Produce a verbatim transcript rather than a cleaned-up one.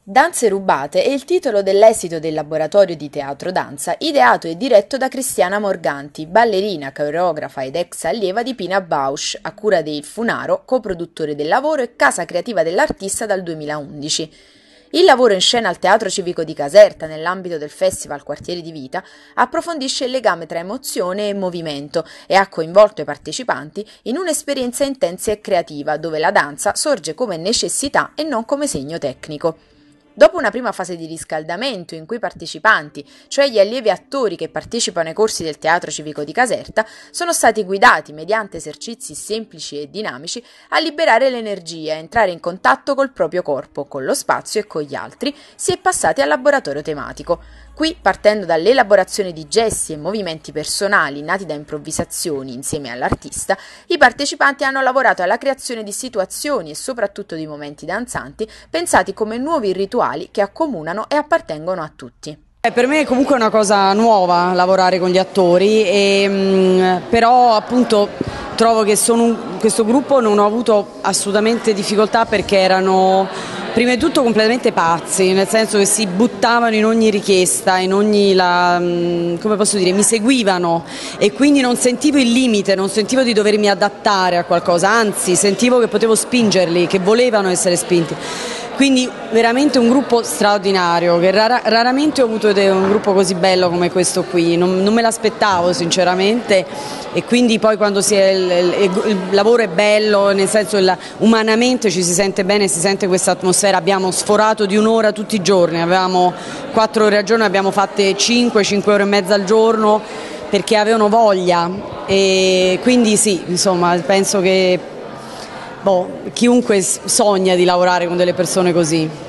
Danze rubate è il titolo dell'esito del laboratorio di teatro danza ideato e diretto da Cristiana Morganti, ballerina, coreografa ed ex allieva di Pina Bausch, a cura di Il Funaro, coproduttore del lavoro e casa creativa dell'artista dal duemilaundici. Il lavoro in scena al Teatro Civico di Caserta, nell'ambito del Festival Quartieri di Vita, approfondisce il legame tra emozione e movimento e ha coinvolto i partecipanti in un'esperienza intensa e creativa, dove la danza sorge come necessità e non come segno tecnico. Dopo una prima fase di riscaldamento in cui i partecipanti, cioè gli allievi attori che partecipano ai corsi del Teatro Civico di Caserta, sono stati guidati mediante esercizi semplici e dinamici a liberare l'energia, a entrare in contatto col proprio corpo, con lo spazio e con gli altri, si è passati al laboratorio tematico. Qui, partendo dall'elaborazione di gesti e movimenti personali nati da improvvisazioni insieme all'artista, i partecipanti hanno lavorato alla creazione di situazioni e soprattutto di momenti danzanti pensati come nuovi rituali che accomunano e appartengono a tutti. Eh, per me è comunque una cosa nuova lavorare con gli attori, e, mh, però appunto trovo che sono un, questo gruppo non ho avuto assolutamente difficoltà perché erano prima di tutto completamente pazzi, nel senso che si buttavano in ogni richiesta, in ogni, la, come posso dire, mi seguivano e quindi non sentivo il limite, non sentivo di dovermi adattare a qualcosa, anzi sentivo che potevo spingerli, che volevano essere spinti. Quindi veramente un gruppo straordinario, che rara, raramente ho avuto un gruppo così bello come questo qui, non, non me l'aspettavo sinceramente, e quindi poi quando si è, il, il, il lavoro è bello, nel senso che umanamente ci si sente bene, si sente questa atmosfera. Abbiamo sforato di un'ora tutti i giorni, avevamo quattro ore al giorno, abbiamo fatte cinque, cinque ore e mezza al giorno perché avevano voglia, e quindi sì, insomma penso che Boh, chiunque sogna di lavorare con delle persone così.